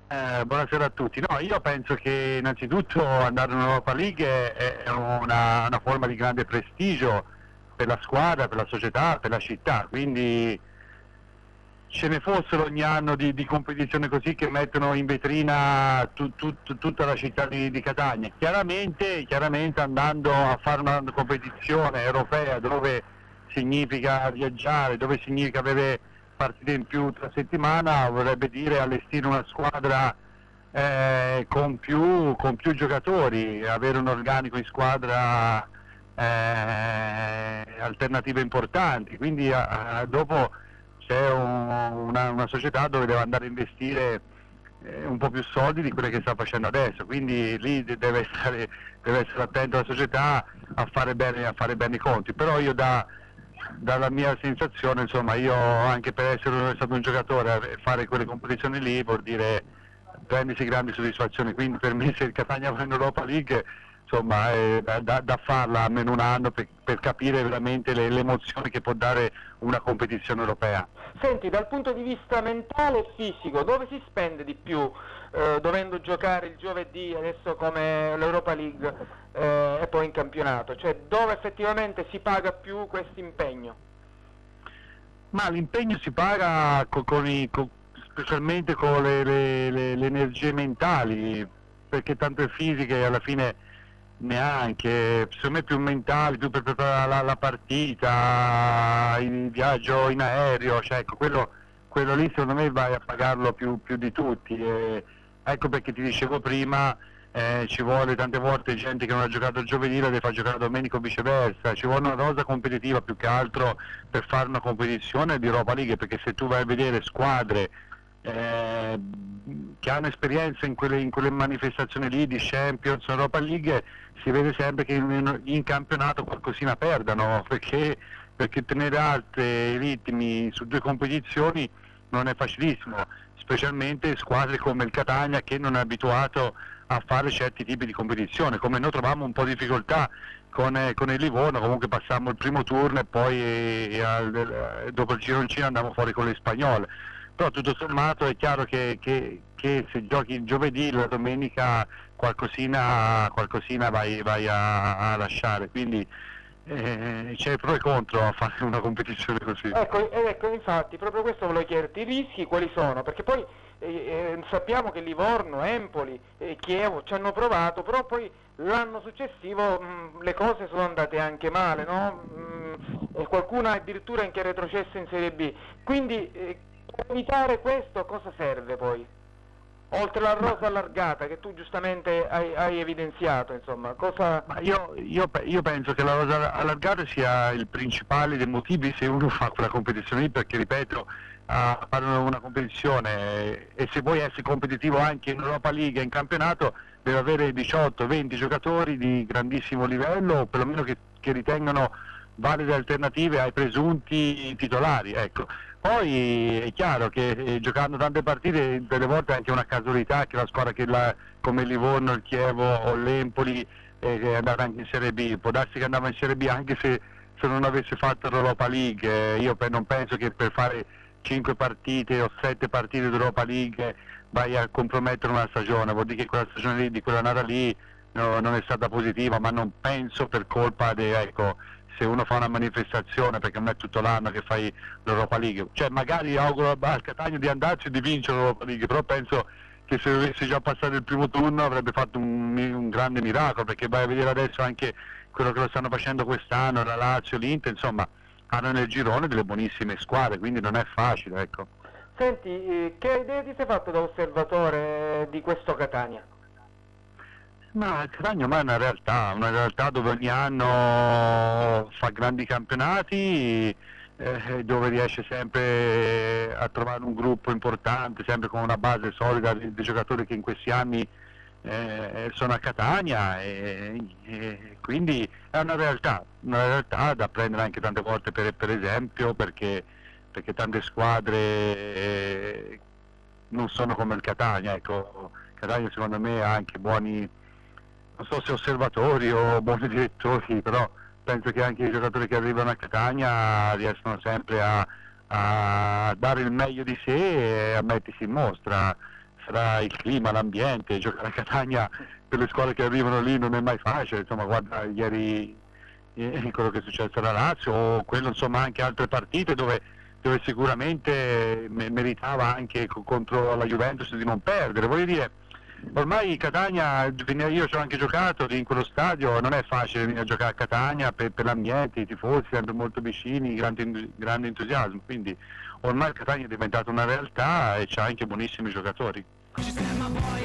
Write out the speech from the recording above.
Buonasera a tutti. No, io penso che innanzitutto andare in Europa League è una forma di grande prestigio per la squadra, per la società, per la città, quindi ce ne fossero ogni anno di competizione così che mettono in vetrina tutta la città di Catania. Chiaramente andando a fare una competizione europea dove significa viaggiare, dove significa avere partite in più tra settimana, vorrebbe dire allestire una squadra con più giocatori, avere un organico in squadra alternative importanti, quindi dopo c'è una società dove deve andare a investire un po' più soldi di quello che sta facendo adesso, quindi lì deve essere attento la società a fare bene i conti, però io dalla mia sensazione, insomma, io anche per essere stato un giocatore fare quelle competizioni lì vuol dire prendersi grandi soddisfazioni, quindi per me se il Catania va in Europa League, insomma, è da farla almeno un anno per capire veramente le emozioni che può dare una competizione europea. Senti, dal punto di vista mentale e fisico, dove si spende di più dovendo giocare il giovedì, adesso come l'Europa League e poi in campionato? Cioè dove effettivamente si paga più questo impegno? Ma l'impegno si paga specialmente con le energie mentali, perché tante fisiche alla fine neanche, secondo me più mentali, più per preparare la partita, il viaggio in aereo, cioè ecco, quello lì secondo me vai a pagarlo più di tutti. Ecco perché ti dicevo prima, ci vuole tante volte gente che non ha giocato il giovedì, la deve far giocare domenica o viceversa, ci vuole una rosa competitiva più che altro per fare una competizione di Europa League, perché se tu vai a vedere squadre che hanno esperienza in quelle manifestazioni lì di Champions, Europa League, si vede sempre che in campionato qualcosina perdano, perché tenere alti i ritmi su due competizioni non è facilissimo, specialmente squadre come il Catania che non è abituato a fare certi tipi di competizione, come noi trovavamo un po' di difficoltà con il Livorno, comunque passammo il primo turno e poi dopo il gironcino andavamo fuori con le spagnole, però tutto sommato è chiaro che se giochi il giovedì, la domenica qualcosina vai a lasciare, quindi c'è pro e contro a fare una competizione così. Ecco, infatti, proprio questo volevo chiederti, i rischi quali sono? Perché poi sappiamo che Livorno, Empoli e Chievo ci hanno provato, però poi l'anno successivo le cose sono andate anche male, no? E qualcuna addirittura anche retrocessa in Serie B, quindi per evitare questo cosa serve poi? Oltre alla rosa allargata che tu giustamente hai evidenziato, insomma, cosa... Ma io penso che la rosa allargata sia il principale dei motivi se uno fa quella competizione lì, perché ripeto, a fare una competizione e se vuoi essere competitivo anche in Europa League e in campionato deve avere 18-20 giocatori di grandissimo livello, o perlomeno che ritengano valide alternative ai presunti titolari, ecco. Poi è chiaro che giocando tante partite delle volte è anche una casualità che la squadra come il Livorno, il Chievo o l'Empoli è andata anche in Serie B, può darsi che andava in Serie B anche se non avesse fatto l'Europa League. Io non penso che per fare 5 partite o 7 partite d'Europa League vai a compromettere una stagione, vuol dire che quella stagione lì, di quella nata lì non è stata positiva, ma non penso per colpa ecco, se uno fa una manifestazione, perché non è tutto l'anno che fai l'Europa League, cioè magari auguro al Catania di andarci e di vincere l'Europa League, però penso che se dovesse già passare il primo turno avrebbe fatto un grande miracolo, perché vai a vedere adesso anche quello che lo stanno facendo quest'anno, la Lazio, l'Inter, insomma hanno nel girone delle buonissime squadre, quindi non è facile, ecco. Senti, che idea ti sei fatto da osservatore di questo Catania? Ma il Catania ormai è una realtà dove ogni anno fa grandi campionati, dove riesce sempre a trovare un gruppo importante, sempre con una base solida di giocatori che in questi anni sono a Catania e quindi è una realtà da prendere anche tante volte per esempio, perché tante squadre non sono come il Catania, ecco. Catania secondo me ha anche buoni, non so se osservatori o buoni direttori, però penso che anche i giocatori che arrivano a Catania riescono sempre a dare il meglio di sé e a mettersi in mostra. sarà il clima, l'ambiente, giocare a Catania per le squadre che arrivano lì non è mai facile, insomma guarda ieri quello che è successo alla Lazio, o quello insomma anche altre partite dove sicuramente meritava anche contro la Juventus di non perdere, voglio dire. Ormai Catania, io ci ho anche giocato in quello stadio, non è facile venire a giocare a Catania per l'ambiente, i tifosi sempre molto vicini, grande entusiasmo, quindi ormai Catania è diventata una realtà e c'ha anche buonissimi giocatori.